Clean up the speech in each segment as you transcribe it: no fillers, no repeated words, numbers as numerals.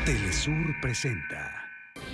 Telesur presenta.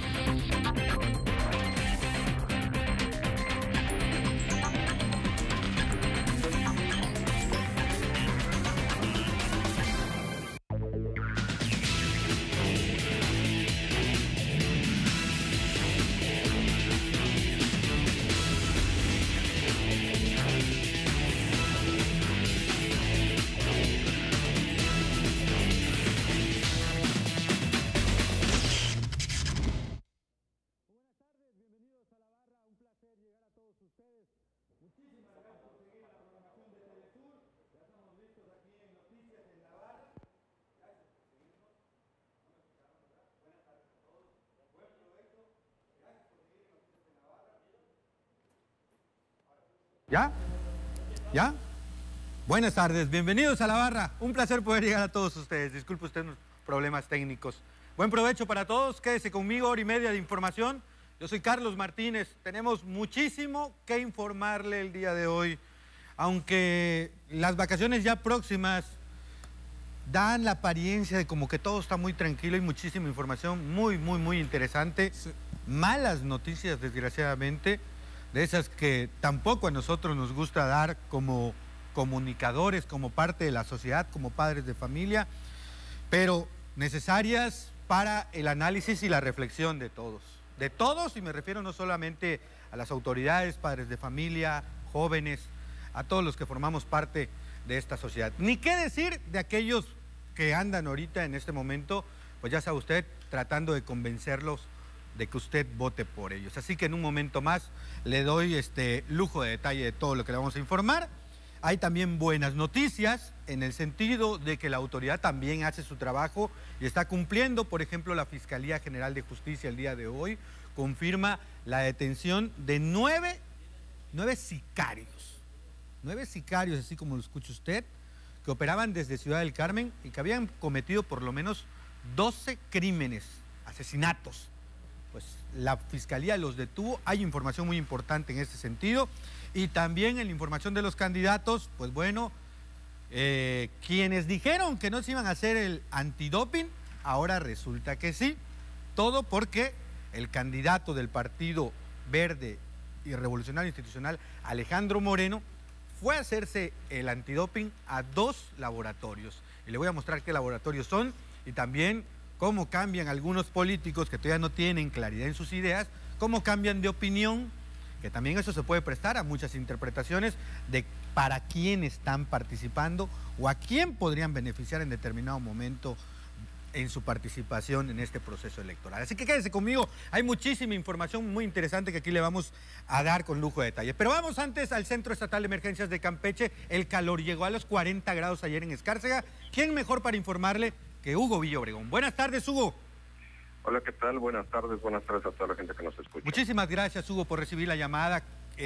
¿Ya? ¿Ya? Buenas tardes, bienvenidos a La Barra. Un placer poder llegar a todos ustedes. Disculpe usted los problemas técnicos. Buen provecho para todos. Quédese conmigo, hora y media de información. Yo soy Carlos Martínez. Tenemos muchísimo que informarle el día de hoy. Aunque las vacaciones ya próximas dan la apariencia de como que todo está muy tranquilo y muchísima información muy interesante. Sí. Malas noticias, desgraciadamente, de esas que tampoco a nosotros nos gusta dar como comunicadores, como parte de la sociedad, como padres de familia, pero necesarias para el análisis y la reflexión de todos. De todos, y me refiero no solamente a las autoridades, padres de familia, jóvenes, a todos los que formamos parte de esta sociedad. Ni qué decir de aquellos que andan ahorita en este momento, pues ya sabe usted, tratando de convencerlos de que usted vote por ellos. Así que en un momento más le doy lujo de detalle de todo lo que le vamos a informar. Hay también buenas noticias en el sentido de que la autoridad también hace su trabajo y está cumpliendo. Por ejemplo, la Fiscalía General de Justicia el día de hoy confirma la detención de nueve sicarios. 9 sicarios, así como lo escucha usted, que operaban desde Ciudad del Carmen y que habían cometido por lo menos 12 crímenes, asesinatos. Pues la Fiscalía los detuvo. Hay información muy importante en este sentido. Y también en la información de los candidatos, pues bueno, quienes dijeron que no se iban a hacer el antidoping, ahora resulta que sí. Todo porque el candidato del Partido Verde y Revolucionario Institucional, Alejandro Moreno, fue a hacerse el antidoping a 2 laboratorios. Y le voy a mostrar qué laboratorios son y también cómo cambian algunos políticos que todavía no tienen claridad en sus ideas, cómo cambian de opinión, que también eso se puede prestar a muchas interpretaciones de para quién están participando o a quién podrían beneficiar en determinado momento en su participación en este proceso electoral. Así que quédese conmigo, hay muchísima información muy interesante que aquí le vamos a dar con lujo de detalle. Pero vamos antes al Centro Estatal de Emergencias de Campeche. El calor llegó a los 40 grados ayer en Escárcega. ¿Quién mejor para informarle que Hugo Villa Obregón? Buenas tardes, Hugo. Hola, ¿qué tal? Buenas tardes a toda la gente que nos escucha. Muchísimas gracias, Hugo, por recibir la llamada.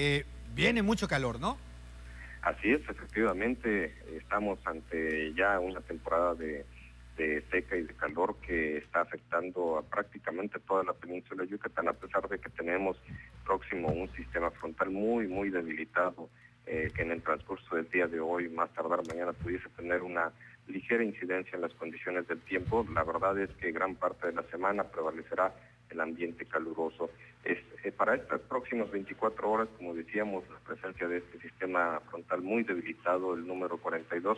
Viene mucho calor, ¿no? Así es, efectivamente, estamos ante ya una temporada de seca y de calor que está afectando a prácticamente toda la península de Yucatán, a pesar de que tenemos próximo un sistema frontal muy debilitado, que en el transcurso del día de hoy, más tardar mañana, pudiese tener una ligera incidencia en las condiciones del tiempo. La verdad es que gran parte de la semana prevalecerá el ambiente caluroso. Para estas próximas 24 horas, como decíamos, la presencia de este sistema frontal muy debilitado, el número 42,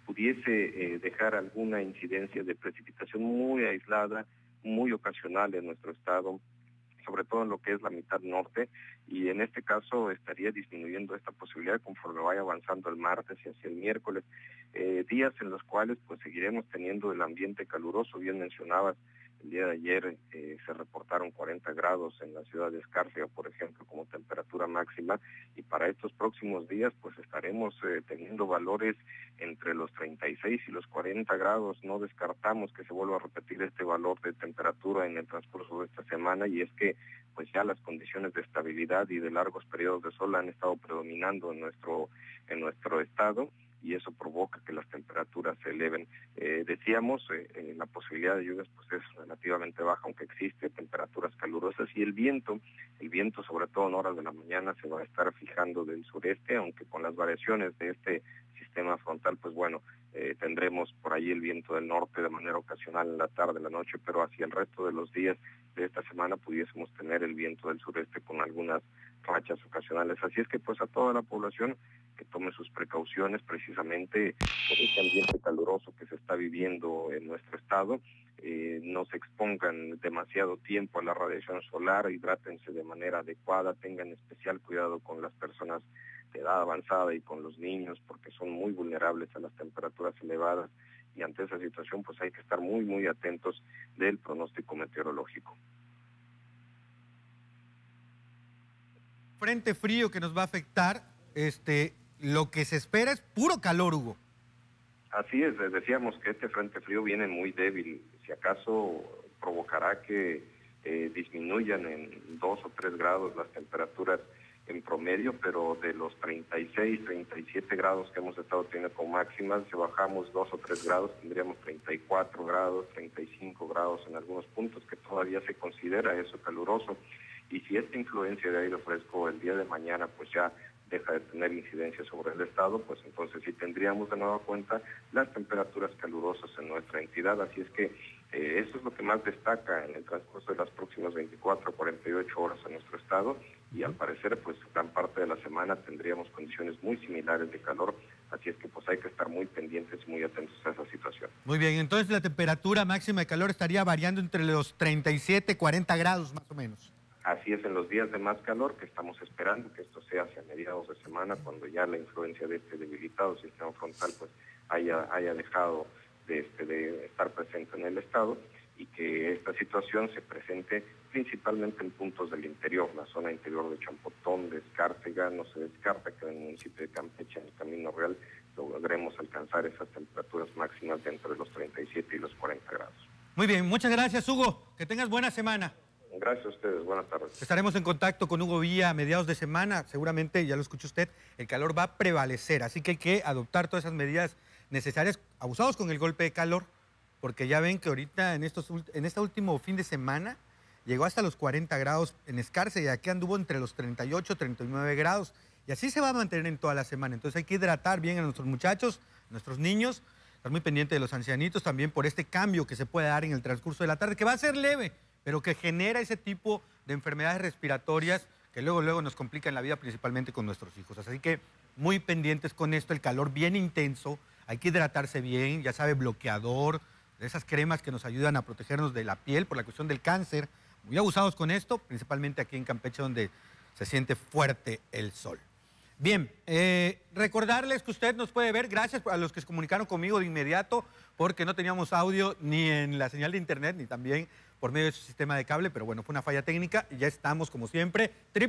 pudiese dejar alguna incidencia de precipitación muy aislada, muy ocasional en nuestro estado, sobre todo en lo que es la mitad norte, y en este caso estaría disminuyendo esta posibilidad conforme vaya avanzando el martes y hacia el miércoles, días en los cuales pues seguiremos teniendo el ambiente caluroso. Bien mencionabas, el día de ayer se reportaron 40 grados en la ciudad de Escárcega, por ejemplo, como temperatura máxima, y para estos próximos días pues estaremos teniendo valores entre los 36 y los 40 grados. No descartamos que se vuelva a repetir este valor de temperatura en el transcurso de esta semana, y es que pues ya las condiciones de estabilidad y de largos periodos de sol han estado predominando en nuestro estado, y eso provoca que las temperaturas se eleven. Decíamos, la posibilidad de lluvias pues es relativamente baja, aunque existe temperaturas calurosas, y el viento sobre todo en horas de la mañana se va a estar fijando del sureste, aunque con las variaciones de este sistema frontal, pues bueno, tendremos por ahí el viento del norte de manera ocasional en la tarde, en la noche, pero hacia el resto de los días de esta semana pudiésemos tener el viento del sureste con algunas rachas ocasionales. Así es que pues a toda la población que tome sus precauciones precisamente por este ambiente caluroso que se está viviendo en nuestro estado, no se expongan demasiado tiempo a la radiación solar, hidrátense de manera adecuada, tengan especial cuidado con las personas de edad avanzada y con los niños porque son muy vulnerables a las temperaturas elevadas y ante esa situación pues hay que estar muy muy atentos del pronóstico meteorológico. Frente frío que nos va a afectar, lo que se espera es puro calor, Hugo. Así es, decíamos que este frente frío viene muy débil, si acaso provocará que disminuyan en 2 o 3 grados las temperaturas en promedio, pero de los 36, 37 grados que hemos estado teniendo como máximas, si bajamos 2 o 3 grados tendríamos 34 grados, 35 grados en algunos puntos, que todavía se considera eso caluroso. Y si esta influencia de aire fresco el día de mañana pues ya deja de tener incidencia sobre el estado, pues entonces sí tendríamos de nueva cuenta las temperaturas calurosas en nuestra entidad. Así es que eso es lo que más destaca en el transcurso de las próximas 24 a 48 horas en nuestro estado y al parecer pues gran parte de la semana tendríamos condiciones muy similares de calor, así es que pues hay que estar muy pendientes y muy atentos a esa situación. Muy bien, entonces la temperatura máxima de calor estaría variando entre los 37 y 40 grados más o menos. Así es, en los días de más calor que estamos esperando que esto sea hacia mediados de semana, cuando ya la influencia de este debilitado sistema frontal pues haya dejado de estar presente en el estado y que esta situación se presente principalmente en puntos del interior, la zona interior de Champotón, de Escárcega. No se descarta que en el municipio de Campeche, en el Camino Real, logremos alcanzar esas temperaturas máximas de entre los 37 y los 40 grados. Muy bien, muchas gracias, Hugo. Que tengas buena semana. Gracias a ustedes, buenas tardes. Estaremos en contacto con Hugo Villa a mediados de semana. Seguramente, ya lo escuchó usted, el calor va a prevalecer. Así que hay que adoptar todas esas medidas necesarias, abusados con el golpe de calor, porque ya ven que ahorita en este último fin de semana llegó hasta los 40 grados en Escárcega y aquí anduvo entre los 38 y 39 grados. Y así se va a mantener en toda la semana. Entonces hay que hidratar bien a nuestros muchachos, a nuestros niños, estar muy pendiente de los ancianitos también por este cambio que se puede dar en el transcurso de la tarde, que va a ser leve, pero que genera ese tipo de enfermedades respiratorias que luego nos complican la vida, principalmente con nuestros hijos. Así que muy pendientes con esto, el calor bien intenso, hay que hidratarse bien, ya sabe, bloqueador, esas cremas que nos ayudan a protegernos de la piel por la cuestión del cáncer. Muy abusados con esto, principalmente aquí en Campeche, donde se siente fuerte el sol. Bien, recordarles que usted nos puede ver, gracias a los que se comunicaron conmigo de inmediato, porque no teníamos audio ni en la señal de internet, ni también por medio de su sistema de cable, pero bueno, fue una falla técnica y ya estamos, como siempre,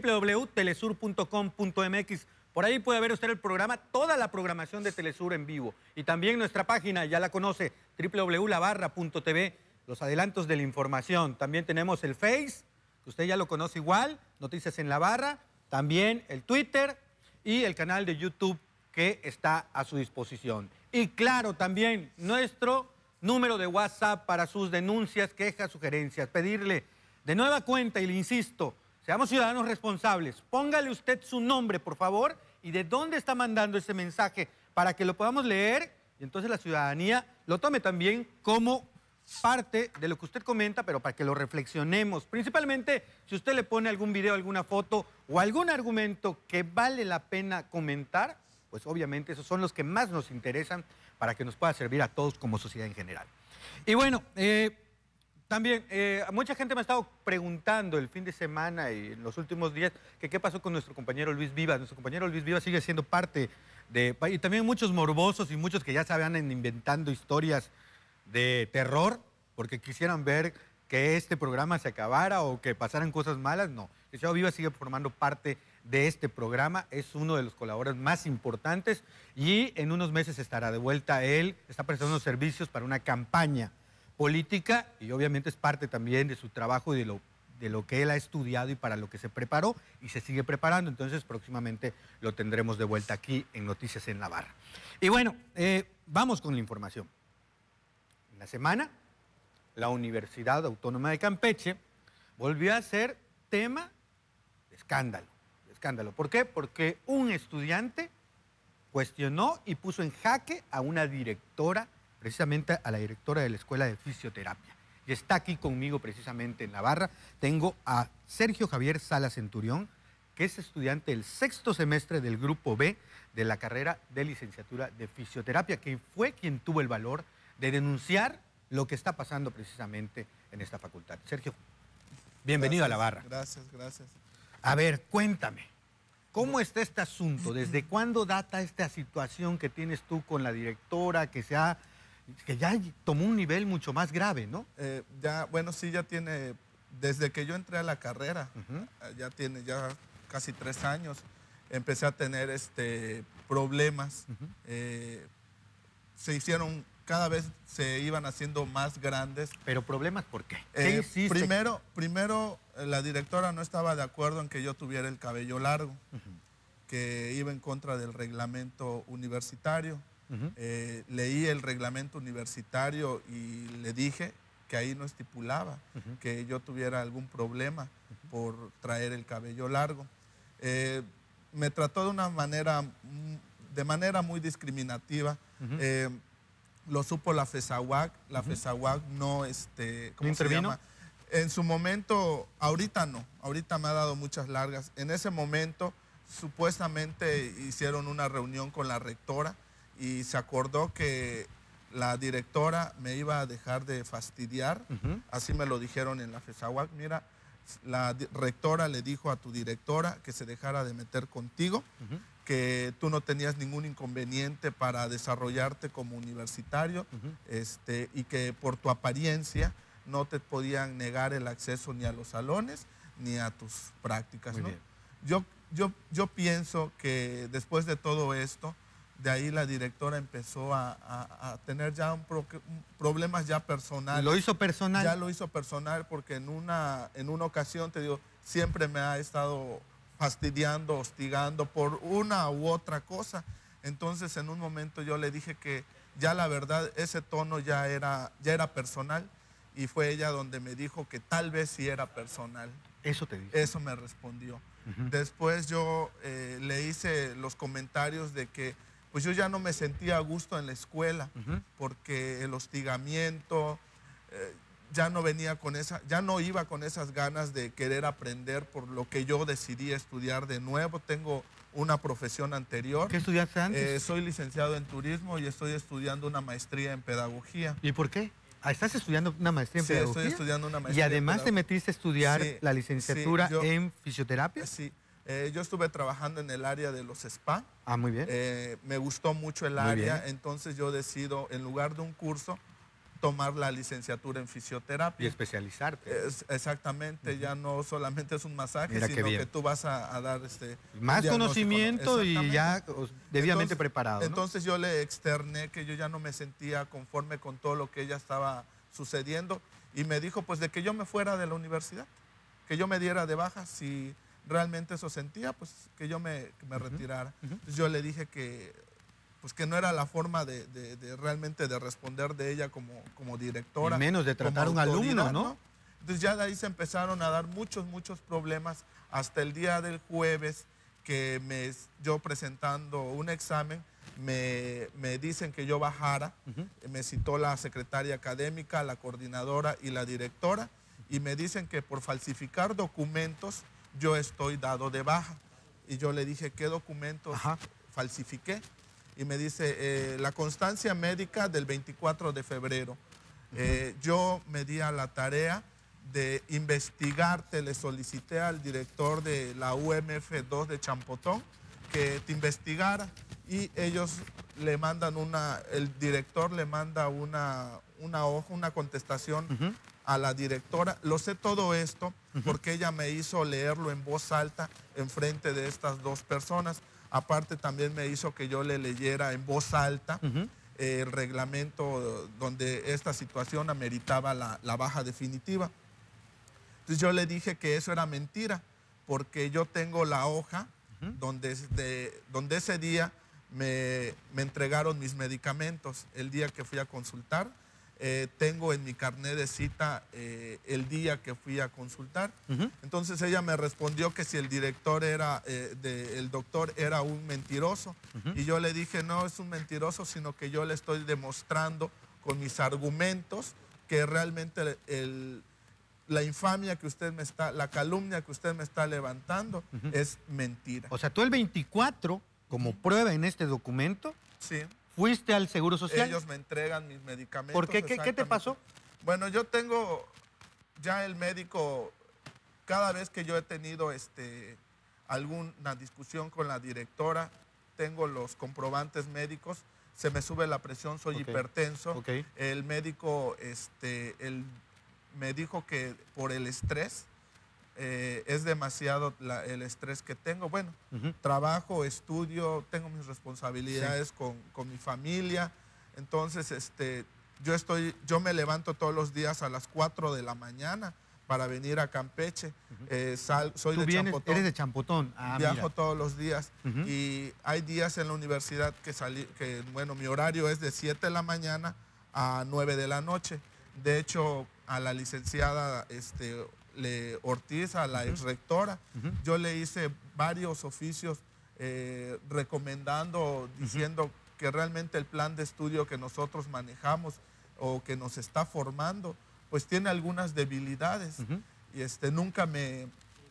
www.telesur.com.mx. Por ahí puede ver usted el programa, toda la programación de Telesur en vivo. Y también nuestra página, ya la conoce, www.labarra.tv, los adelantos de la información. También tenemos el Face, que usted ya lo conoce igual, Noticias en la Barra, también el Twitter y el canal de YouTube que está a su disposición. Y claro, también nuestro número de WhatsApp para sus denuncias, quejas, sugerencias. Pedirle de nueva cuenta, y le insisto, seamos ciudadanos responsables. Póngale usted su nombre, por favor, y de dónde está mandando ese mensaje para que lo podamos leer y entonces la ciudadanía lo tome también como parte de lo que usted comenta, pero para que lo reflexionemos. Principalmente si usted le pone algún video, alguna foto o algún argumento que vale la pena comentar, pues obviamente esos son los que más nos interesan para que nos pueda servir a todos como sociedad en general. Y bueno, también mucha gente me ha estado preguntando el fin de semana y en los últimos días que qué pasó con nuestro compañero Luis Vivas. Nuestro compañero Luis Vivas sigue siendo parte de... Y también muchos morbosos y muchos que ya se van inventando historias de terror porque quisieran ver que este programa se acabara o que pasaran cosas malas. No, el señor Vivas sigue formando parte de este programa, es uno de los colaboradores más importantes y en unos meses estará de vuelta. Él está prestando unos servicios para una campaña política y obviamente es parte también de su trabajo y de lo que él ha estudiado y para lo que se preparó y se sigue preparando. Entonces próximamente lo tendremos de vuelta aquí en Noticias en la Barra. Y bueno, vamos con la información. En la semana, la Universidad Autónoma de Campeche volvió a ser tema de escándalo. ¿Por qué? Porque un estudiante cuestionó y puso en jaque a una directora, precisamente a la directora de la Escuela de Fisioterapia. Y está aquí conmigo precisamente en la barra. Tengo a Sergio Javier Sala Centurión, que es estudiante del 6º semestre del Grupo B de la carrera de licenciatura de fisioterapia, que fue quien tuvo el valor de denunciar lo que está pasando precisamente en esta facultad. Sergio, bienvenido a la barra. Gracias, gracias. A ver, cuéntame, ¿cómo está este asunto? ¿Desde cuándo data esta situación que tienes tú con la directora, que ya tomó un nivel mucho más grave, ¿no? Ya tiene, desde que yo entré a la carrera, ya tiene casi 3 años, empecé a tener problemas. Se hicieron, cada vez se iban haciendo más grandes. ¿Pero problemas por qué? ¿Qué hiciste? Primero, la directora no estaba de acuerdo en que yo tuviera el cabello largo, que iba en contra del reglamento universitario. Leí el reglamento universitario y le dije que ahí no estipulaba que yo tuviera algún problema por traer el cabello largo. Me trató de manera muy discriminativa. Lo supo la FESAUAC. La FESAUAC no, ¿cómo se llama? En su momento, ahorita no, ahorita me ha dado muchas largas. En ese momento, supuestamente hicieron una reunión con la rectora y se acordó que la directora me iba a dejar de fastidiar. Así me lo dijeron en la FESAUAC. Mira, la rectora le dijo a tu directora que se dejara de meter contigo, que tú no tenías ningún inconveniente para desarrollarte como universitario, y que por tu apariencia no te podían negar el acceso ni a los salones ni a tus prácticas, ¿no? Yo pienso que después de todo esto, de ahí la directora empezó a tener ya problemas ya personales. ¿Lo hizo personal? Ya lo hizo personal porque en una ocasión, te digo, siempre me ha estado fastidiando, hostigando por una u otra cosa. Entonces, en un momento yo le dije que ya la verdad, ese tono ya era personal, y fue ella donde me dijo que tal vez sí era personal. ¿Eso te dijo? Eso me respondió. Después yo le hice los comentarios de que pues yo ya no me sentía a gusto en la escuela, porque el hostigamiento ya no iba con esas ganas de querer aprender por lo que yo decidí estudiar de nuevo. Tengo una profesión anterior. ¿Qué estudiaste antes? Soy licenciado en turismo y estoy estudiando una maestría en pedagogía. ¿Y por qué? ¿Estás estudiando una maestría en pedagogía? Sí, estoy estudiando una maestría. ¿Y además te metiste a estudiar la licenciatura en fisioterapia? Sí. Yo estuve trabajando en el área de los spa. Ah, muy bien. Me gustó mucho el área, entonces yo decido, en lugar de un curso, tomar la licenciatura en fisioterapia. Y especializarte. Exactamente, ya no solamente es un masaje, sino que tú vas a dar más conocimiento y ya debidamente preparado, ¿no? Entonces yo le externé que yo ya no me sentía conforme con todo lo que ella estaba sucediendo, y me dijo pues de que yo me fuera de la universidad, que yo me diera de baja. Si realmente eso sentía, pues que yo me retirara. Entonces yo le dije que no era la forma de realmente de responder de ella como directora. Y menos de tratar a un alumno, ¿no? Entonces ya de ahí se empezaron a dar muchos problemas, hasta el día del jueves, que yo presentando un examen, me dicen que yo bajara. Me citó la secretaria académica, la coordinadora y la directora, y me dicen que por falsificar documentos yo estoy dado de baja. Y yo le dije, ¿qué documentos falsifiqué? Y me dice, la constancia médica del 24 de febrero. Yo me di a la tarea de investigarte, le solicité al director de la UMF2 de Champotón que te investigara, y ellos le mandan el director le manda una hoja, una contestación a la directora. Lo sé todo esto porque ella me hizo leerlo en voz alta en frente de estas dos personas. Aparte también me hizo que yo le leyera en voz alta el reglamento donde esta situación ameritaba la baja definitiva. Entonces yo le dije que eso era mentira, porque yo tengo la hoja donde ese día me entregaron mis medicamentos. El día que fui a consultar, tengo en mi carnet de cita el día que fui a consultar. Entonces ella me respondió que si el director el doctor era un mentiroso. Y yo le dije, no es un mentiroso, sino que yo le estoy demostrando con mis argumentos que realmente la infamia que usted la calumnia que usted me está levantando es mentira. O sea, tú el 24, como prueba en este documento, sí, fuiste al Seguro Social. Ellos me entregan mis medicamentos. ¿Por qué? ¿Qué te pasó? Bueno, yo tengo ya el médico, cada vez que yo he tenido alguna discusión con la directora, tengo los comprobantes médicos, se me sube la presión, soy hipertenso. El médico me dijo que por el estrés, es demasiado el estrés que tengo. Bueno, trabajo, estudio, tengo mis responsabilidades con mi familia. Entonces, yo me levanto todos los días a las 4 de la mañana para venir a Campeche. Soy de Champotón. Eres de Champotón. Viajo todos los días. Y hay días en la universidad bueno, mi horario es de 7 de la mañana a 9 de la noche. De hecho, a la licenciada Ortiz, a la ex rectora, yo le hice varios oficios recomendando, diciendo que realmente el plan de estudio que nosotros manejamos o que nos está formando, pues tiene algunas debilidades. Y nunca me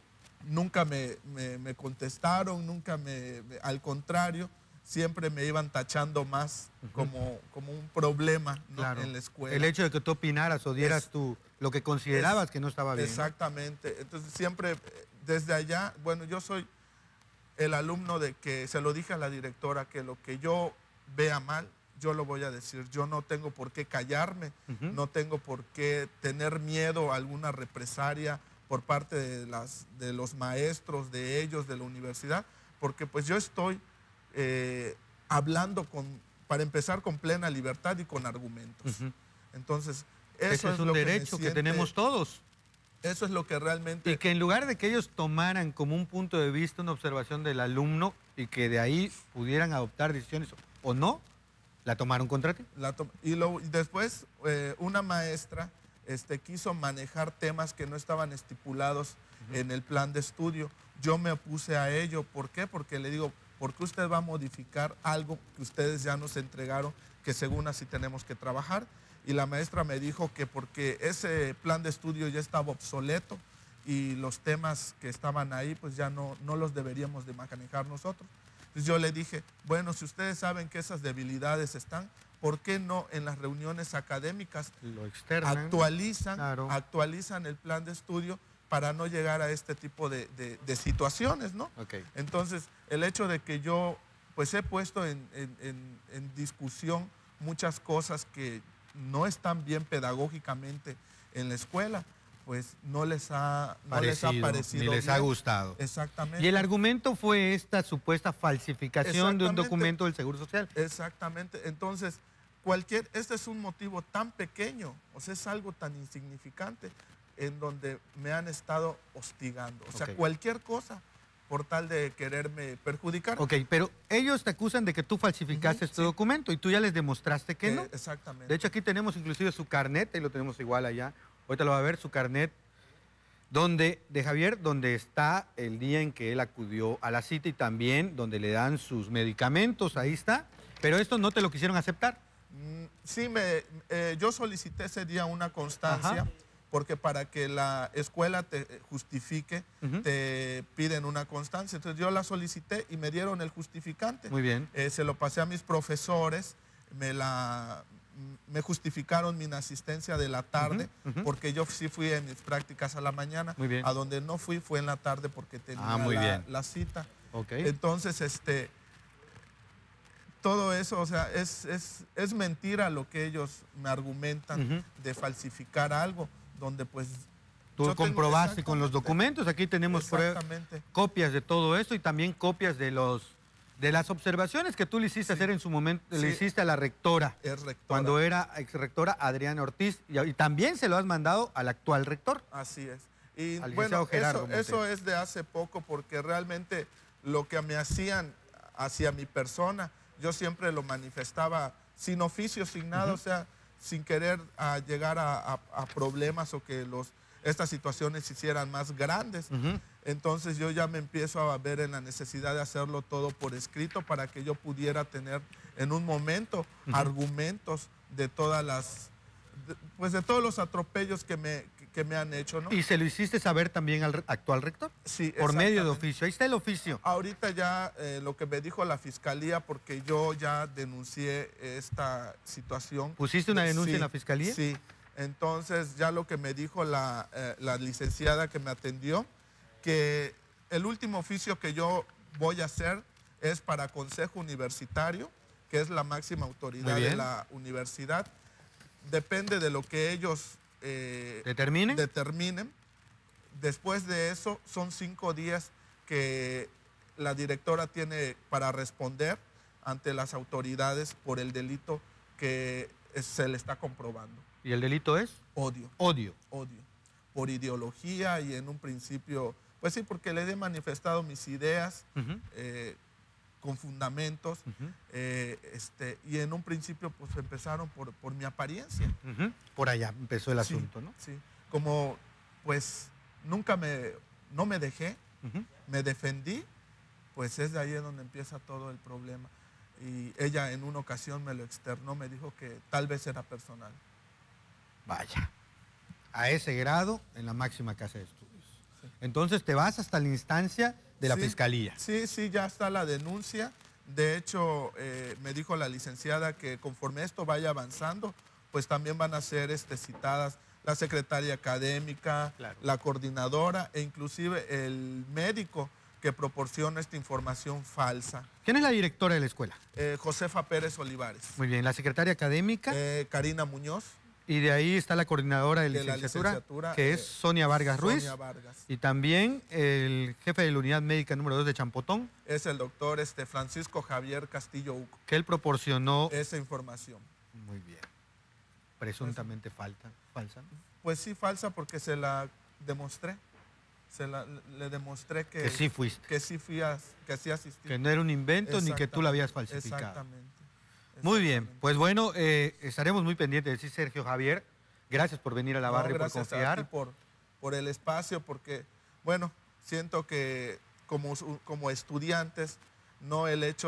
contestaron, al contrario, siempre me iban tachando más como un problema, ¿no? Claro. En la escuela. El hecho de que tú opinaras o dieras lo que considerabas que no estaba bien. Exactamente. ¿No? Entonces siempre desde allá, bueno, yo soy el alumno de que, se lo dije a la directora, que lo que yo vea mal, yo lo voy a decir. Yo no tengo por qué callarme, no tengo por qué tener miedo a alguna represalia por parte de los maestros, de ellos, de la universidad, porque pues yo estoy hablando para empezar con plena libertad y con argumentos. Entonces, eso es un derecho que tenemos todos. Eso es lo que realmente... Y que en lugar de que ellos tomaran como un punto de vista una observación del alumno y que de ahí pudieran adoptar decisiones o no, la tomaron contra ti. Y después una maestra quiso manejar temas que no estaban estipulados en el plan de estudio. Yo me opuse a ello. ¿Por qué? Porque le digo, ¿por qué usted va a modificar algo que ustedes ya nos entregaron, que según así tenemos que trabajar? Y la maestra me dijo que porque ese plan de estudio ya estaba obsoleto y los temas que estaban ahí pues ya no los deberíamos de manejar nosotros. Entonces yo le dije, bueno, si ustedes saben que esas debilidades están, ¿por qué no en las reuniones académicas lo externan, actualizan el plan de estudio para no llegar a este tipo de situaciones, ¿no? Entonces, el hecho de que yo pues he puesto en discusión muchas cosas que no están bien pedagógicamente en la escuela, pues no les ha parecido ni les ha gustado. Exactamente. Y el argumento fue esta supuesta falsificación de un documento del Seguro Social. Exactamente. Entonces, este es un motivo tan pequeño, o sea, es algo tan insignificante en donde me han estado hostigando. O sea, cualquier cosa por tal de quererme perjudicar. Ok, pero ellos te acusan de que tú falsificaste este documento y tú ya les demostraste que no. Exactamente. De hecho, aquí tenemos inclusive su carnet, y lo tenemos igual allá. Ahorita lo va a ver, su carnet de Javier, donde está el día en que él acudió a la cita y también donde le dan sus medicamentos, ahí está. Pero esto no te lo quisieron aceptar. Sí, yo solicité ese día una constancia. Porque para que la escuela te justifique, te piden una constancia. Entonces yo la solicité y me dieron el justificante. Muy bien. Se lo pasé a mis profesores, me justificaron mi inasistencia de la tarde, porque yo sí fui en mis prácticas a la mañana. Muy bien. A donde no fui fue en la tarde porque tenía la cita. Entonces, todo eso, o sea, es mentira lo que ellos me argumentan de falsificar algo, donde pues... Tú comprobaste con los documentos, aquí tenemos copias de todo esto y también copias de las observaciones que tú le hiciste hacer en su momento, le hiciste a la rectora, cuando era exrectora Adriana Ortiz, y también se lo has mandado al actual rector. Así es. Y bueno, eso es de hace poco, porque realmente lo que me hacían hacia mi persona, yo siempre lo manifestaba sin oficio, sin nada, o sea, sin querer llegar a problemas o que estas situaciones se hicieran más grandes. Entonces yo ya me empiezo a ver en la necesidad de hacerlo todo por escrito para que yo pudiera tener en un momento argumentos de todas las, de todos los atropellos que me han hecho, ¿no? ¿Y se lo hiciste saber también al actual rector? Sí, por medio de oficio. Ahí está el oficio. Ahorita ya lo que me dijo la fiscalía, porque yo ya denuncié esta situación. ¿Pusiste una denuncia Sí, en la fiscalía? Sí. Entonces ya lo que me dijo la licenciada que me atendió, que el último oficio que yo voy a hacer es para Consejo Universitario, que es la máxima autoridad de la universidad. Depende de lo que ellos determinen. Después de eso, son 5 días que la directora tiene para responder ante las autoridades por el delito que se le está comprobando. ¿Y el delito es? Odio. Odio. Odio. Por ideología y en un principio, pues sí, porque le he manifestado mis ideas con fundamentos y en un principio pues empezaron por mi apariencia. Por allá empezó el asunto, ¿no? Sí, como pues no me dejé, me defendí, pues es de ahí donde empieza todo el problema. Y ella en una ocasión me lo externó, me dijo que tal vez era personal. Vaya, a ese grado en la máxima casa de estudios. Sí. Entonces te vas hasta la instancia de la fiscalía. Sí, ya está la denuncia. De hecho, me dijo la licenciada que conforme esto vaya avanzando, pues también van a ser citadas la secretaria académica, la coordinadora e inclusive el médico que proporciona esta información falsa. ¿Quién es la directora de la escuela? Josefa Pérez Olivares. Muy bien, la secretaria académica. Karina Muñoz. Y de ahí está la coordinadora de licenciatura, que es Sonia Vargas Ruiz. Sonia Vargas. Y también el jefe de la unidad médica número 2 de Champotón. Es el doctor Francisco Javier Castillo Uco. Que él proporcionó esa información. Muy bien. Presuntamente falsa, ¿no? Pues sí, falsa porque se la demostré. Le demostré que sí fuiste. Que sí que sí asistí. Que no era un invento ni que tú la habías falsificado. Exactamente. Muy bien, pues bueno, estaremos muy pendientes de ti, Sergio Javier. Gracias por venir a la barra y por confiar. Gracias a ti por el espacio, porque, bueno, siento que como estudiantes, no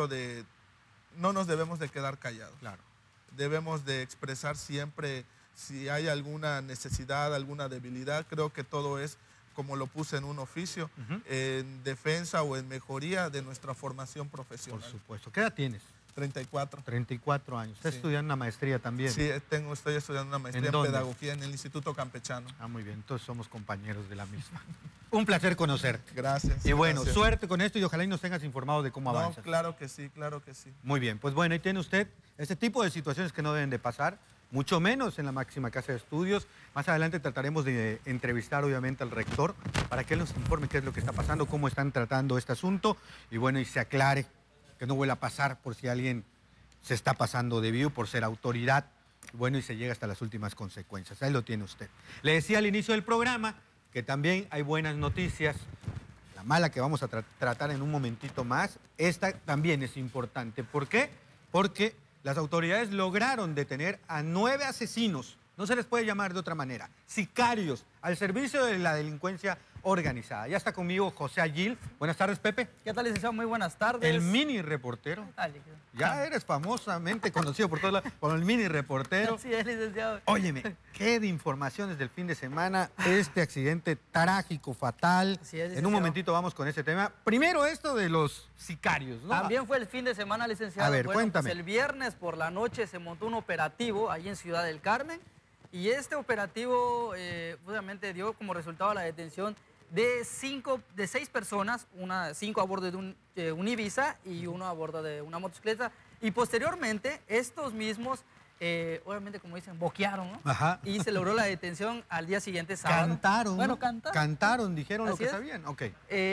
nos debemos de quedar callados. Claro. Debemos de expresar siempre si hay alguna necesidad, alguna debilidad. Creo que todo es, como lo puse en un oficio, en defensa o en mejoría de nuestra formación profesional. Por supuesto. ¿Qué edad tienes? 34. 34 años. ¿Estás estudiando una maestría también? Sí, estoy estudiando una maestría en pedagogía en el Instituto Campechano. Ah, muy bien. Entonces somos compañeros de la misma. Un placer conocerte. Gracias. Y bueno, suerte con esto y ojalá y nos tengas informado de cómo avanzas. Claro que sí, claro que sí. Muy bien. Pues bueno, ahí tiene usted este tipo de situaciones que no deben de pasar, mucho menos en la máxima casa de estudios. Más adelante trataremos de entrevistar obviamente al rector para que él nos informe qué es lo que está pasando, cómo están tratando este asunto y bueno, y se aclare, que no vuelva a pasar por si alguien se está pasando de vivo por ser autoridad, bueno, y se llega hasta las últimas consecuencias. Ahí lo tiene usted. Le decía al inicio del programa que también hay buenas noticias. La mala que vamos a tratar en un momentito más, esta también es importante. ¿Por qué? Porque las autoridades lograron detener a 9 asesinos, no se les puede llamar de otra manera, sicarios al servicio de la delincuencia organizada. Ya está conmigo José Agil. Buenas tardes, Pepe. ¿Qué tal, licenciado? Muy buenas tardes. El mini reportero. Ya eres famosamente conocido por todos lados por el mini reportero. Sí, es, licenciado. Óyeme, qué de informaciones del fin de semana, este accidente trágico, fatal. Sí, es, en un momentito vamos con ese tema. Primero esto de los sicarios, ¿no? También fue el fin de semana, licenciado. A ver, cuéntame. Pues el viernes por la noche se montó un operativo ahí en Ciudad del Carmen y este operativo obviamente dio como resultado la detención de 6 personas, 5 a bordo de un Ibiza y 1 a bordo de una motocicleta. Y posteriormente, estos mismos, obviamente, como dicen, boquearon, ¿no? Ajá. Y se logró la detención al día siguiente, sábado. Cantaron. Bueno, ¿no? Cantaron, dijeron Así lo que es. sabían. Ok.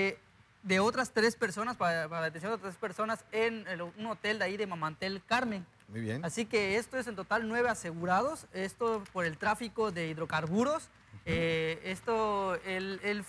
De otras 3 personas, para la detención de otras 3 personas en un hotel de ahí de Mamantel, Carmen. Muy bien. Así que esto es en total 9 asegurados, esto por el tráfico de hidrocarburos. El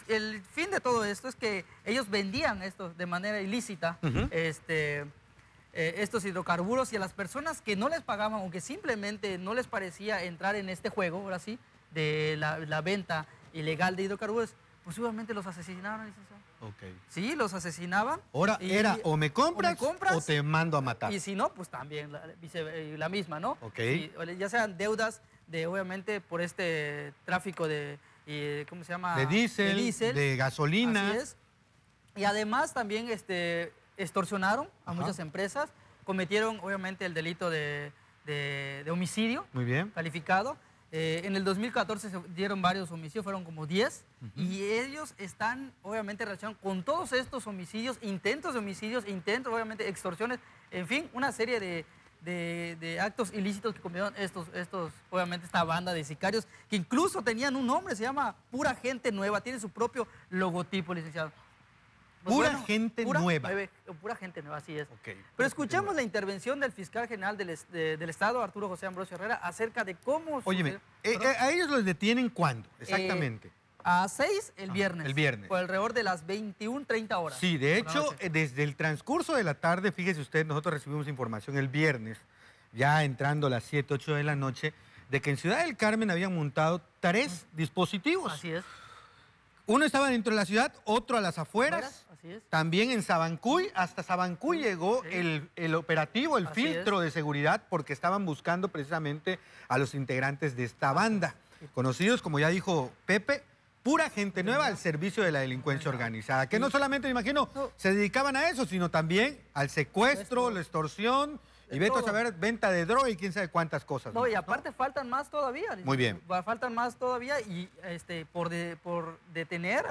fin de todo esto es que ellos vendían esto de manera ilícita, estos hidrocarburos, y a las personas que no les pagaban o que simplemente no les parecía entrar en este juego, ahora sí, de la venta ilegal de hidrocarburos, pues seguramente los asesinaron, licenciado. Ok. Sí, los asesinaban. Ahora era o me compras o te mando a matar. Y si no, pues también la misma, ¿no? Ok. Sí, ya sean deudas de, obviamente, por este tráfico de, ¿cómo se llama? De diésel, de gasolina. Así es. Y además también extorsionaron a muchas empresas, cometieron, obviamente, el delito de homicidio. Muy bien. Calificado. En el 2014 se dieron varios homicidios, fueron como 10, y ellos están obviamente relacionados con todos estos homicidios, intentos de homicidios, obviamente extorsiones, en fin, una serie de actos ilícitos que cometieron obviamente esta banda de sicarios, que incluso tenían un nombre, se llama Pura Gente Nueva, tiene su propio logotipo, licenciado. Pues Pura Gente Nueva. Pura Gente Nueva, así es. Okay. Pero escuchemos la intervención del fiscal general del Estado, Arturo José Ambrosio Herrera, acerca de cómo... Óyeme, ¿a ellos los detienen cuándo? Exactamente. A 6 el viernes. El viernes. Por alrededor de las 21:30 horas. Sí, de hecho, desde el transcurso de la tarde, fíjese usted, nosotros recibimos información el viernes, ya entrando a las 7, 8 de la noche, de que en Ciudad del Carmen habían montado 3 dispositivos. Así es. Uno estaba dentro de la ciudad, otro a las afueras. Así es. También en Sabancuy, hasta Sabancuy llegó el operativo, el filtro de seguridad, porque estaban buscando precisamente a los integrantes de esta banda, conocidos, como ya dijo Pepe, pura gente nueva al servicio de la delincuencia organizada, que no solamente, me imagino, se dedicaban a eso, sino también al secuestro, la extorsión, y vete a saber, venta de droga y quién sabe cuántas cosas. No, y aparte faltan más todavía. Muy bien. Faltan más todavía, y por detener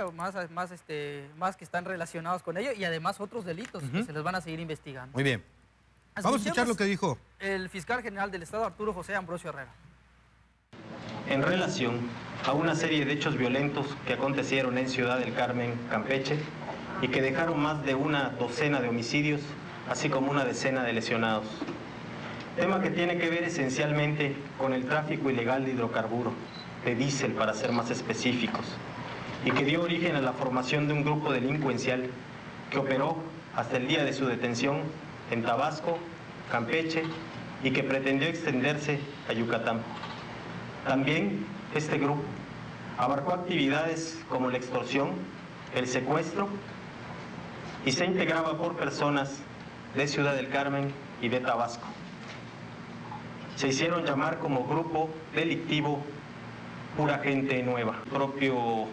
más que están relacionados con ello, y además otros delitos que se les van a seguir investigando. Muy bien. Vamos a escuchar lo que dijo el fiscal general del Estado, Arturo José Ambrosio Herrera. En relación a una serie de hechos violentos que acontecieron en Ciudad del Carmen, Campeche, y que dejaron más de una docena de homicidios, así como una decena de lesionados. Tema que tiene que ver esencialmente con el tráfico ilegal de hidrocarburos, de diésel para ser más específicos, y que dio origen a la formación de un grupo delincuencial que operó hasta el día de su detención en Tabasco, Campeche, y que pretendió extenderse a Yucatán. También este grupo abarcó actividades como la extorsión, el secuestro, y se integraba por personas de Ciudad del Carmen y de Tabasco. Se hicieron llamar como grupo delictivo Pura Gente Nueva, propio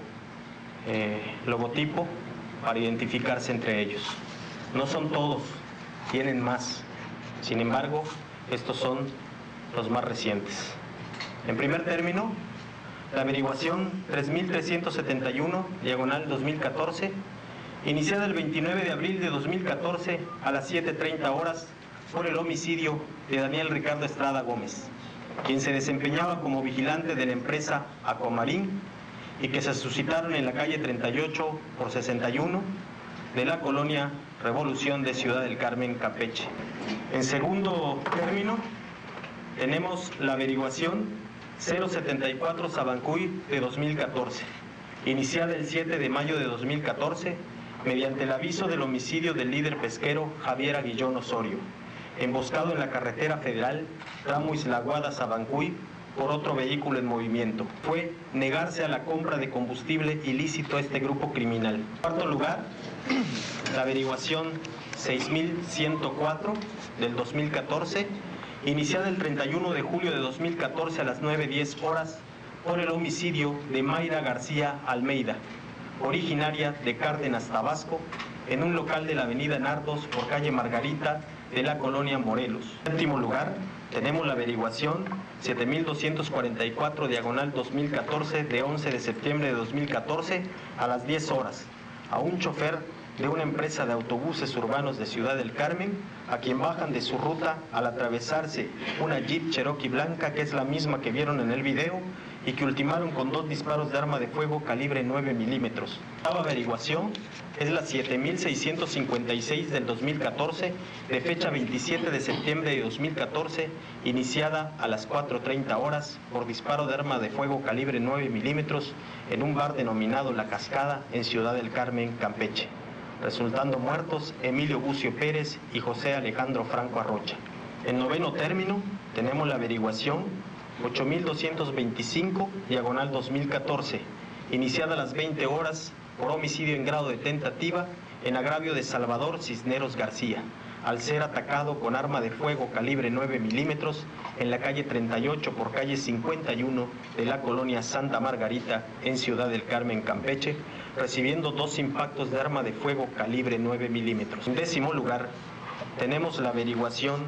logotipo para identificarse entre ellos. No son todos, tienen más. Sin embargo, estos son los más recientes. En primer término, la averiguación 3371/2014, iniciada el 29 de abril de 2014 a las 7:30 horas por el homicidio de Daniel Ricardo Estrada Gómez, quien se desempeñaba como vigilante de la empresa Acomarín y que se suscitaron en la calle 38/61 de la colonia Revolución de Ciudad del Carmen, Campeche. En segundo término, tenemos la averiguación 074 Sabancuy de 2014, iniciada el 7 de mayo de 2014, mediante el aviso del homicidio del líder pesquero Javier Aguillón Osorio, emboscado en la carretera federal tramo Isla Guada Sabancuy por otro vehículo en movimiento. Fue negarse a la compra de combustible ilícito a este grupo criminal. En cuarto lugar, la averiguación 6104 del 2014, iniciada el 31 de julio de 2014 a las 9:10 horas por el homicidio de Mayra García Almeida, originaria de Cárdenas, Tabasco, en un local de la avenida Nardos por calle Margarita de la colonia Morelos. En séptimo lugar, tenemos la averiguación 7244/2014 de 11 de septiembre de 2014 a las 10 horas a un chofer de una empresa de autobuses urbanos de Ciudad del Carmen, a quien bajan de su ruta al atravesarse una Jeep Cherokee blanca, que es la misma que vieron en el video, y que ultimaron con 2 disparos de arma de fuego calibre 9 milímetros. La averiguación es la 7656 del 2014, de fecha 27 de septiembre de 2014, iniciada a las 4:30 horas por disparo de arma de fuego calibre 9 milímetros en un bar denominado La Cascada en Ciudad del Carmen, Campeche. resultando muertos Emilio Bucio Pérez y José Alejandro Franco Arrocha. En noveno término tenemos la averiguación 8225/2014, iniciada a las 20 horas por homicidio en grado de tentativa en agravio de Salvador Cisneros García, al ser atacado con arma de fuego calibre 9 milímetros en la calle 38 por calle 51 de la colonia Santa Margarita en Ciudad del Carmen, Campeche, recibiendo 2 impactos de arma de fuego calibre 9 milímetros. En décimo lugar, tenemos la averiguación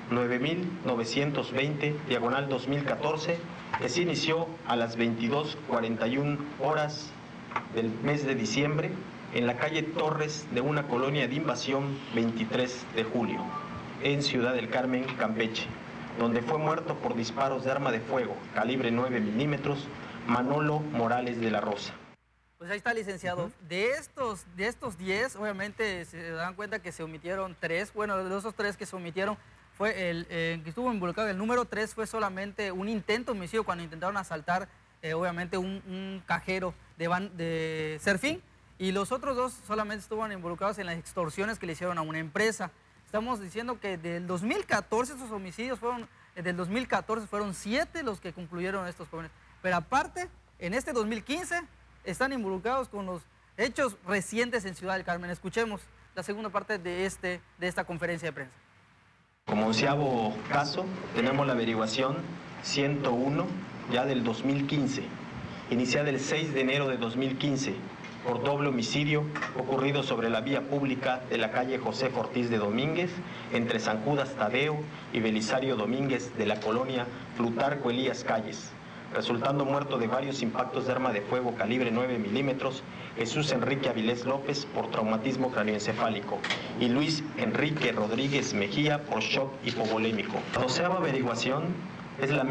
9920/2014, que se inició a las 22:41 horas del mes de diciembre en la calle Torres de una colonia de invasión 23 de julio, en Ciudad del Carmen, Campeche, donde fue muerto por disparos de arma de fuego calibre 9 milímetros Manolo Morales de la Rosa. Pues ahí está, licenciado. De estos 10, obviamente se dan cuenta que se omitieron 3. Bueno, de esos 3 que se omitieron, fue el que estuvo involucrado. El número 3 fue solamente un intento de homicidio cuando intentaron asaltar, obviamente, un cajero de Serfín. Y los otros 2 solamente estuvieron involucrados en las extorsiones que le hicieron a una empresa. Estamos diciendo que del 2014, esos homicidios fueron, del 2014 fueron 7 los que concluyeron estos jóvenes. Pero aparte, en este 2015, están involucrados con los hechos recientes en Ciudad del Carmen. Escuchemos la segunda parte de esta conferencia de prensa. Como 11º caso, tenemos la averiguación 101 ya del 2015, iniciada el 6 de enero de 2015, por doble homicidio ocurrido sobre la vía pública de la calle José Ortiz de Domínguez, entre San Judas Tadeo y Belisario Domínguez de la colonia Plutarco Elías Calles, resultando muerto de varios impactos de arma de fuego calibre 9 milímetros Jesús Enrique Avilés López por traumatismo cráneoencefálico y Luis Enrique Rodríguez Mejía por shock hipovolémico. La 12ª averiguación es la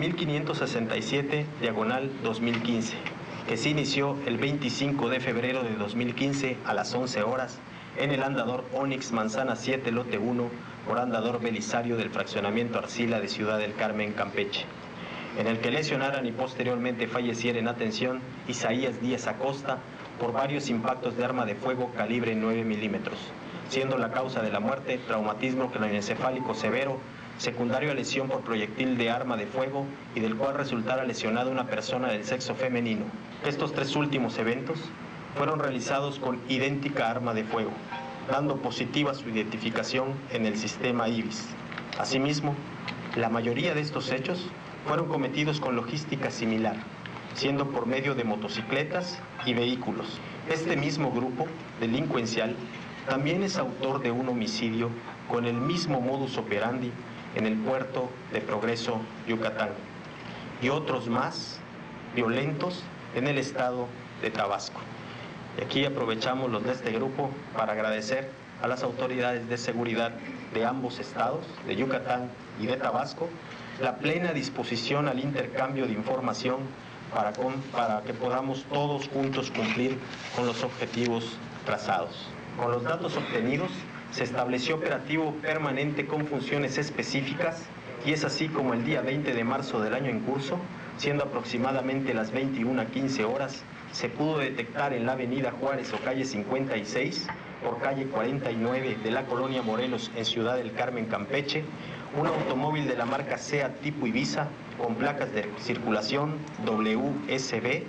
1567/2015, que se inició el 25 de febrero de 2015 a las 11 horas en el andador Onix Manzana 7, lote 1, por andador Belisario del fraccionamiento Arcila de Ciudad del Carmen, Campeche, en el que lesionaran y posteriormente falleciera en atención Isaías Díaz Acosta por varios impactos de arma de fuego calibre 9 milímetros, siendo la causa de la muerte traumatismo craneoencefálico severo, secundario a lesión por proyectil de arma de fuego y del cual resultara lesionada una persona del sexo femenino. Estos 3 últimos eventos fueron realizados con idéntica arma de fuego, dando positiva su identificación en el sistema IBIS. Asimismo, la mayoría de estos hechos fueron cometidos con logística similar, siendo por medio de motocicletas y vehículos. Este mismo grupo delincuencial también es autor de un homicidio con el mismo modus operandi en el puerto de Progreso, Yucatán, y otros más violentos en el estado de Tabasco. Y aquí aprovechamos los de este grupo para agradecer a las autoridades de seguridad de ambos estados, de Yucatán y de Tabasco, la plena disposición al intercambio de información para que podamos todos juntos cumplir con los objetivos trazados. Con los datos obtenidos, se estableció operativo permanente con funciones específicas y es así como el día 20 de marzo del año en curso, siendo aproximadamente las 21:15 horas, se pudo detectar en la avenida Juárez o calle 56 por calle 49 de la colonia Morelos en Ciudad del Carmen, Campeche, un automóvil de la marca SEAT tipo Ibiza con placas de circulación WSB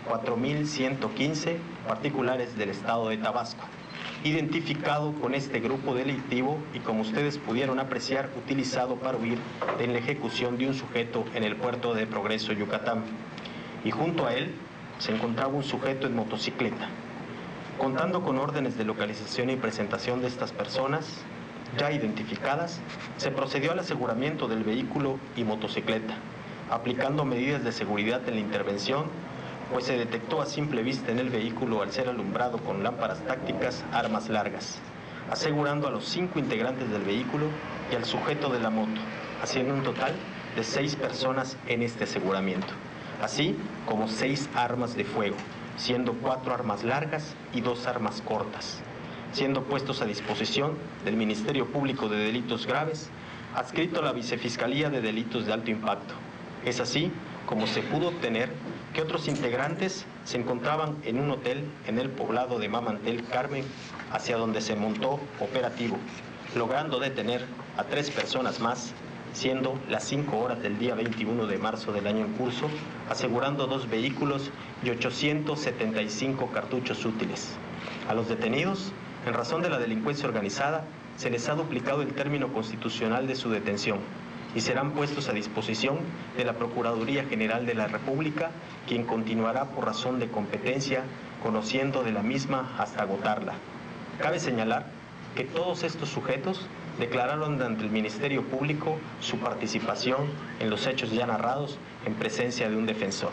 4115, particulares del estado de Tabasco, identificado con este grupo delictivo y, como ustedes pudieron apreciar, utilizado para huir en la ejecución de un sujeto en el puerto de Progreso, Yucatán. Y junto a él se encontraba un sujeto en motocicleta. Contando con órdenes de localización y presentación de estas personas ya identificadas, se procedió al aseguramiento del vehículo y motocicleta, aplicando medidas de seguridad en la intervención, pues se detectó a simple vista en el vehículo, al ser alumbrado con lámparas tácticas, armas largas, asegurando a los 5 integrantes del vehículo y al sujeto de la moto, haciendo un total de 6 personas en este aseguramiento, así como 6 armas de fuego, siendo 4 armas largas y 2 armas cortas, siendo puestos a disposición del Ministerio Público de Delitos Graves, adscrito a la Vicefiscalía de Delitos de Alto Impacto. Es así como se pudo obtener que otros integrantes se encontraban en un hotel en el poblado de Mamantel, Carmen, hacia donde se montó operativo, logrando detener a 3 personas más, siendo las 5 horas del día 21 de marzo del año en curso, asegurando 2 vehículos y 875 cartuchos útiles. A los detenidos, en razón de la delincuencia organizada, se les ha duplicado el término constitucional de su detención y serán puestos a disposición de la Procuraduría General de la República, quien continuará por razón de competencia, conociendo de la misma hasta agotarla. Cabe señalar que todos estos sujetos declararon ante el Ministerio Público su participación en los hechos ya narrados en presencia de un defensor.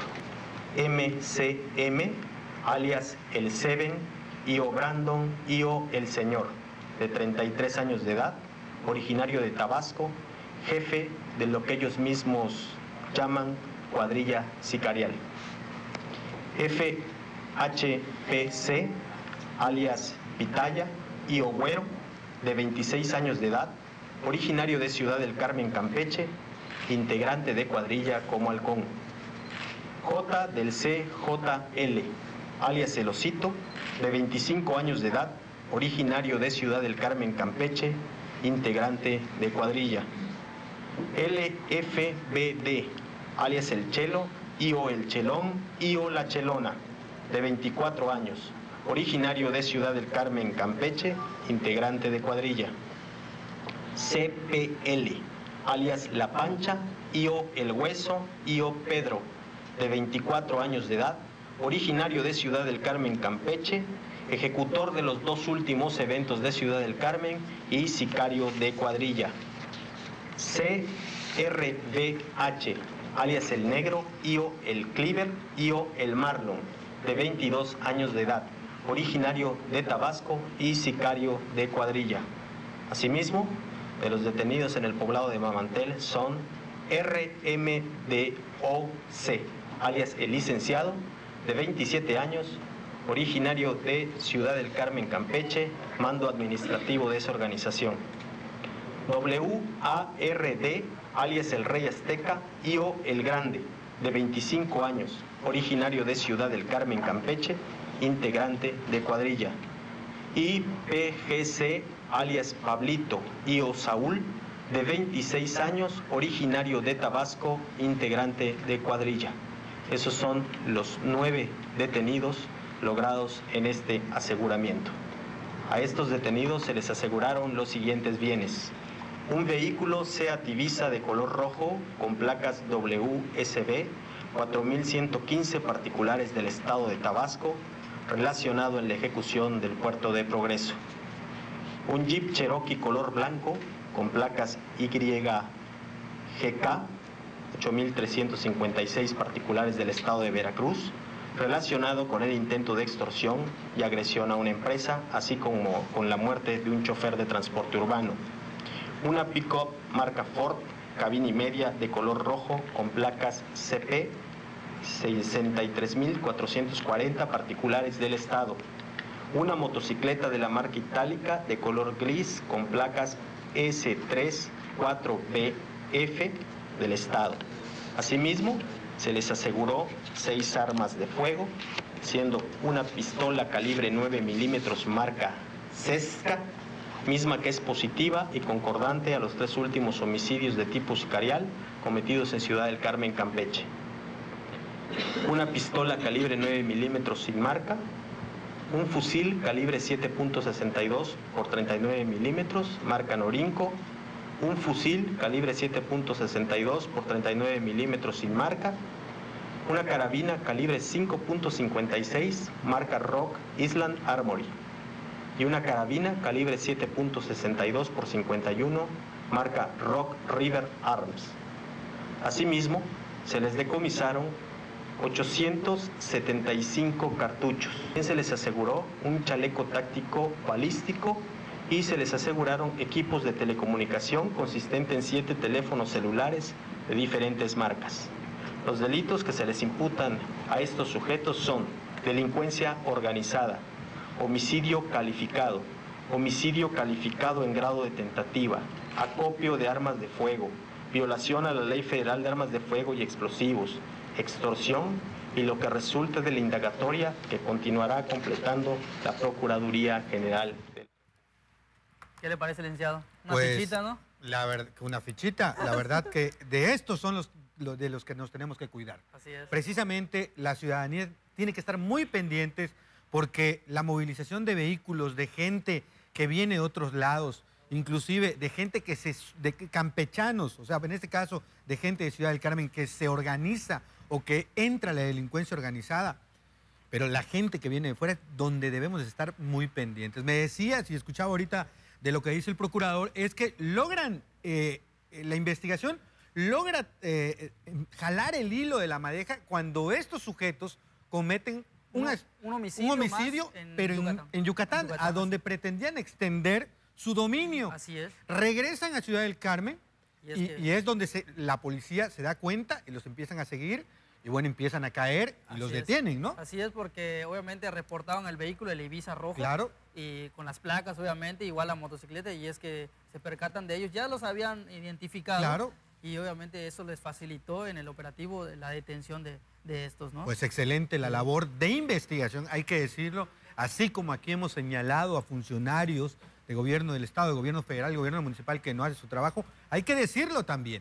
MCM, alias El Seven, Io Brandon, Io El Señor, de 33 años de edad, originario de Tabasco, jefe de lo que ellos mismos llaman cuadrilla sicarial. FHPC, alias Pitaya, Io Güero, de 26 años de edad, originario de Ciudad del Carmen, Campeche, integrante de cuadrilla como Halcón. J del CJL, alias El Osito, de 25 años de edad, originario de Ciudad del Carmen, Campeche, integrante de cuadrilla. LFBD, alias El Chelo, Io El Chelón, Io La Chelona, de 24 años, originario de Ciudad del Carmen, Campeche, integrante de cuadrilla. CPL, alias La Pancha, Io El Hueso, Io Pedro, de 24 años de edad, originario de Ciudad del Carmen, Campeche, ejecutor de los 2 últimos eventos de Ciudad del Carmen y sicario de cuadrilla. CRBH, alias El Negro, Io El Cleaver, Io El Marlon, de 22 años de edad, originario de Tabasco y sicario de cuadrilla. Asimismo, de los detenidos en el poblado de Mamantel son RMDOC, alias El Licenciado, de 27 años, originario de Ciudad del Carmen, Campeche, mando administrativo de esa organización. WARD, alias El Rey Azteca, Io El Grande, de 25 años, originario de Ciudad del Carmen, Campeche, integrante de cuadrilla. Y PGC, alias Pablito, Io Saúl, de 26 años, originario de Tabasco, integrante de cuadrilla. Esos son los 9 detenidos logrados en este aseguramiento. A estos detenidos se les aseguraron los siguientes bienes: un vehículo Seat Ibiza de color rojo con placas WSB 4115 particulares del estado de Tabasco, relacionado en la ejecución del puerto de Progreso. Un Jeep Cherokee color blanco con placas YGK 8356 particulares del estado de Veracruz, relacionado con el intento de extorsión y agresión a una empresa, así como con la muerte de un chofer de transporte urbano. Una pick-up marca Ford, cabina y media de color rojo con placas CP 63440 particulares del estado. Una motocicleta de la marca Itálica de color gris con placas S34BF del estado. Asimismo, se les aseguró 6 armas de fuego, siendo una pistola calibre 9 milímetros marca Cesca, misma que es positiva y concordante a los 3 últimos homicidios de tipo sicarial cometidos en Ciudad del Carmen, Campeche. Una pistola calibre 9 milímetros sin marca, un fusil calibre 7.62 por 39 milímetros marca Norinco, un fusil calibre 7.62 por 39 milímetros sin marca, una carabina calibre 5.56 marca Rock Island Armory y una carabina calibre 7.62 por 51 marca Rock River Arms. Asimismo, se les decomisaron 875 cartuchos. También se les aseguró un chaleco táctico balístico y se les aseguraron equipos de telecomunicación consistente en 7 teléfonos celulares de diferentes marcas. Los delitos que se les imputan a estos sujetos son delincuencia organizada, homicidio calificado en grado de tentativa, acopio de armas de fuego, violación a la Ley Federal de Armas de Fuego y Explosivos, extorsión y lo que resulte de la indagatoria que continuará completando la Procuraduría General. ¿Qué le parece, licenciado? Una Pues, fichita, ¿no? Una fichita. La verdad que de estos son de los que nos tenemos que cuidar. Así es. Precisamente la ciudadanía tiene que estar muy pendientes porque la movilización de vehículos, de gente que viene de otros lados, inclusive de gente de campechanos, o sea, en este caso de gente de Ciudad del Carmen que se organiza o que entra a la delincuencia organizada, pero la gente que viene de fuera es donde debemos estar muy pendientes. Me decías, y escuchaba ahorita de lo que dice el procurador, es que logran, la investigación logra jalar el hilo de la madeja cuando estos sujetos cometen un homicidio, pero en Yucatán, a donde pretendían extender su dominio. Así es. Regresan a Ciudad del Carmen y es donde la policía se da cuenta y los empiezan a seguir y bueno, empiezan a caer y los detienen, ¿no? Así es, porque obviamente reportaban el vehículo, el Ibiza rojo. Claro. Y con las placas, obviamente, igual la motocicleta, y es que se percatan de ellos. Ya los habían identificado. Claro. Y obviamente eso les facilitó en el operativo la detención de estos, ¿no? Pues excelente la labor de investigación, hay que decirlo, así como aquí hemos señalado a funcionarios de gobierno del Estado, de gobierno federal, de gobierno municipal que no hacen su trabajo, hay que decirlo también.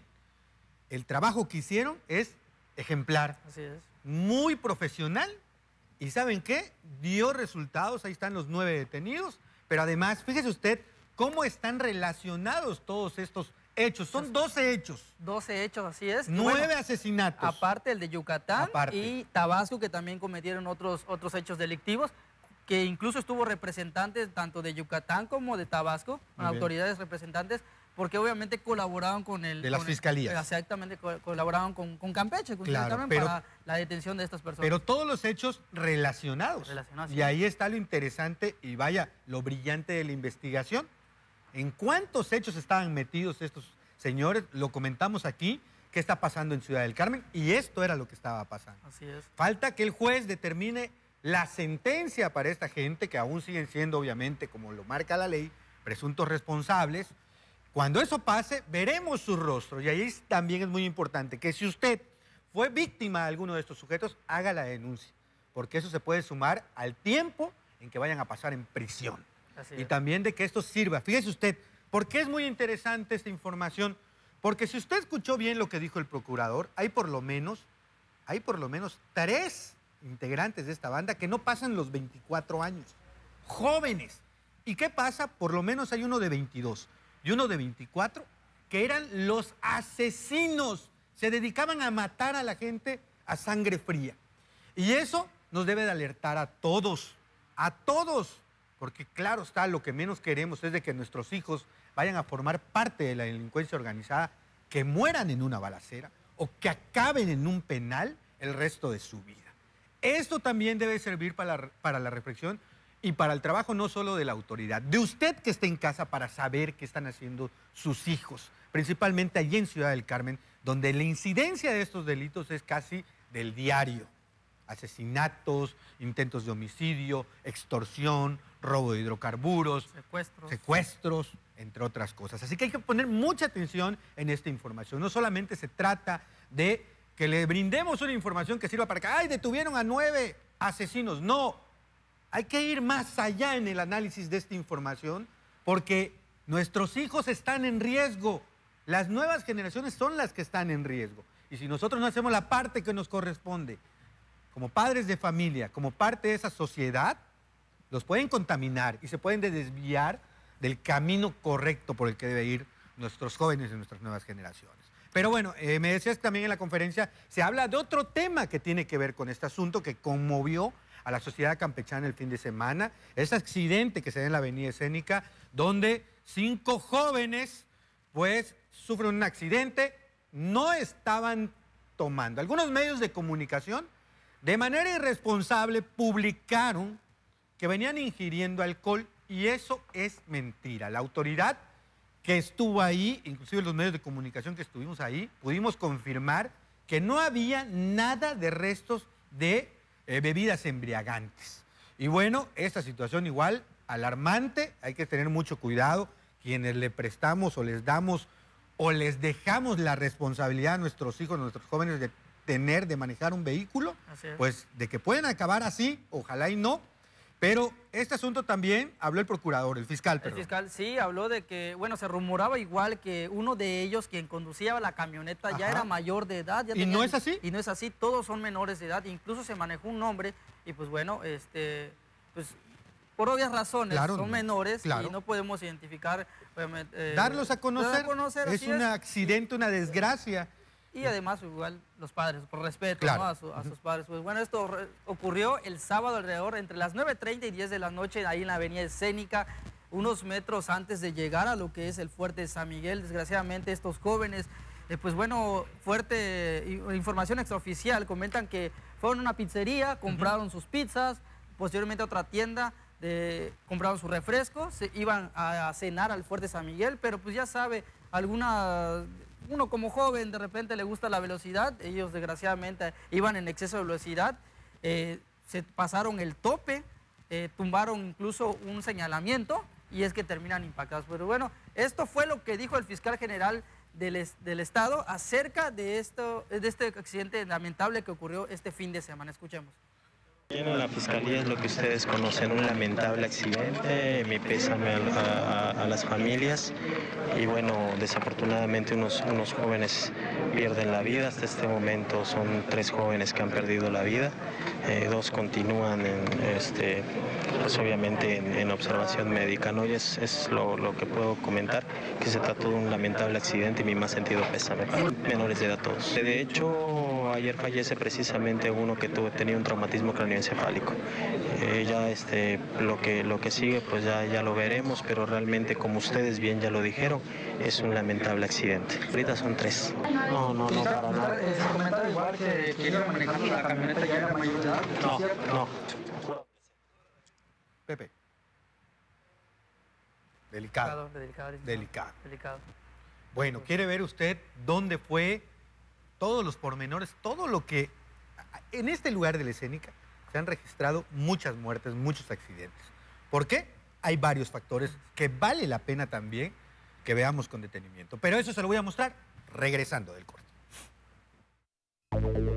El trabajo que hicieron es ejemplar, Así es. muy profesional y ¿saben qué? Dio resultados, ahí están los 9 detenidos, pero además, fíjese usted cómo están relacionados todos estos hechos. Son 12 hechos. 12 hechos, así es. 9 asesinatos. Aparte el de Yucatán y Tabasco, que también cometieron otros hechos delictivos, que incluso estuvo representantes tanto de Yucatán como de Tabasco, con autoridades representantes, porque obviamente colaboraban con el... De las fiscalías. Exactamente, colaboraban con Campeche, con Claro, Carmen, para la detención de estas personas. Pero todos los hechos relacionados. Y ahí está lo interesante y vaya, lo brillante de la investigación. ¿En cuántos hechos estaban metidos estos señores? Lo comentamos aquí, qué está pasando en Ciudad del Carmen, y esto era lo que estaba pasando. Así es. Falta que el juez determine la sentencia para esta gente, que aún siguen siendo, obviamente, como lo marca la ley, presuntos responsables. Cuando eso pase, veremos su rostro, y ahí también es muy importante que si usted fue víctima de alguno de estos sujetos, haga la denuncia, porque eso se puede sumar al tiempo en que vayan a pasar en prisión. Y también de que esto sirva. Fíjese usted, ¿por qué es muy interesante esta información? Porque si usted escuchó bien lo que dijo el procurador, hay por lo menos 3 integrantes de esta banda que no pasan los 24 años. Jóvenes. ¿Y qué pasa? Por lo menos hay uno de 22 y uno de 24 que eran los asesinos. Se dedicaban a matar a la gente a sangre fría. Y eso nos debe de alertar a todos. Porque claro está, lo que menos queremos es de que nuestros hijos vayan a formar parte de la delincuencia organizada, que mueran en una balacera o que acaben en un penal el resto de su vida. Esto también debe servir para la reflexión y para el trabajo no solo de la autoridad, de usted que esté en casa para saber qué están haciendo sus hijos, principalmente allí en Ciudad del Carmen, donde la incidencia de estos delitos es casi del diario. Asesinatos, intentos de homicidio, extorsión, robo de hidrocarburos, secuestros, entre otras cosas. Así que hay que poner mucha atención en esta información. No solamente se trata de que le brindemos una información que sirva para que, ¡ay, detuvieron a 9 asesinos! No, hay que ir más allá en el análisis de esta información porque nuestros hijos están en riesgo. Las nuevas generaciones son las que están en riesgo. Y si nosotros no hacemos la parte que nos corresponde, como padres de familia, como parte de esa sociedad, los pueden contaminar y se pueden desviar del camino correcto por el que deben ir nuestros jóvenes y nuestras nuevas generaciones. Pero bueno, me decías también en la conferencia, se habla de otro tema que tiene que ver con este asunto que conmovió a la sociedad campechana el fin de semana, ese accidente que se da en la avenida Escénica, donde 5 jóvenes pues sufren un accidente, no estaban tomando. Algunos medios de comunicación de manera irresponsable publicaron que venían ingiriendo alcohol y eso es mentira. La autoridad que estuvo ahí, inclusive los medios de comunicación que estuvimos ahí, pudimos confirmar que no había nada de restos de bebidas embriagantes. Y bueno, esta situación igual alarmante, hay que tener mucho cuidado. Quienes le prestamos o les damos o les dejamos la responsabilidad a nuestros hijos, a nuestros jóvenes de tener de manejar un vehículo, pues de que pueden acabar así, ojalá y no. Pero este asunto también habló el procurador, el fiscal, perdón. El fiscal sí habló de que, bueno, se rumoraba igual que uno de ellos, quien conducía la camioneta, ya era mayor de edad. Ya ¿Y no es así? Y no es así, todos son menores de edad, incluso se manejó un nombre y pues bueno, pues por obvias razones son menores y no podemos identificar. Darlos a conocer, es un accidente, una desgracia. Y además, igual, los padres, por respeto, ¿no? a sus padres. Pues bueno, esto ocurrió el sábado alrededor entre las 9:30 y 10 de la noche, ahí en la avenida Escénica, unos metros antes de llegar a lo que es el fuerte de San Miguel. Desgraciadamente, estos jóvenes, pues bueno, fuerte información extraoficial, comentan que fueron a una pizzería, compraron sus pizzas, posteriormente a otra tienda, compraron sus refrescos, se iban a cenar al fuerte San Miguel, pero pues ya sabe, uno como joven de repente le gusta la velocidad, ellos desgraciadamente iban en exceso de velocidad, se pasaron el tope, tumbaron incluso un señalamiento y es que terminan impactados. Pero bueno, esto fue lo que dijo el fiscal general del Estado acerca de este accidente lamentable que ocurrió este fin de semana. Escuchemos. En la Fiscalía es lo que ustedes conocen, un lamentable accidente, mi pésame a las familias y bueno, desafortunadamente unos jóvenes pierden la vida, hasta este momento son 3 jóvenes que han perdido la vida, 2 continúan pues obviamente en observación médica, ¿no? Y es lo que puedo comentar, que se trató de un lamentable accidente y mi más sentido pésame, menores de edad todos. De hecho, ayer fallece precisamente uno que tenía un traumatismo craneoencefálico. Ya lo que sigue pues ya lo veremos, pero realmente como ustedes bien ya lo dijeron, es un lamentable accidente. Ahorita son 3. No, para nada. Se comentaba igual que iba manejando la camioneta ya era mayor de edad. No. Pepe. Delicado. Delicado. Bueno, ¿quiere ver usted dónde fue todos los pormenores, todo lo que... En este lugar de la Escénica se han registrado muchas muertes, muchos accidentes. ¿Por qué? Hay varios factores que vale la pena también que veamos con detenimiento. Pero eso se lo voy a mostrar regresando del corte.